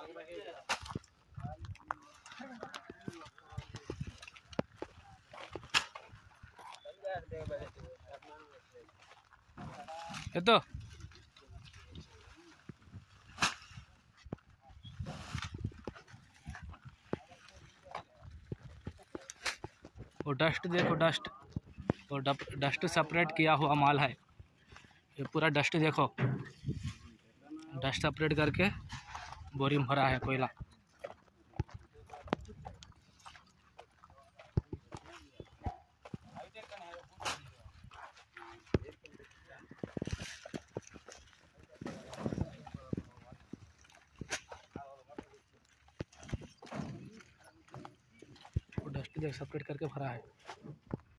ये तो वो डस्ट देखो, डस्ट और डस्ट सेपरेट किया हुआ माल है। ये पूरा डस्ट देखो, डस्ट सेपरेट करके बोरी में भरा है कोयला। डस्ट देख सेपरेट करके भरा है।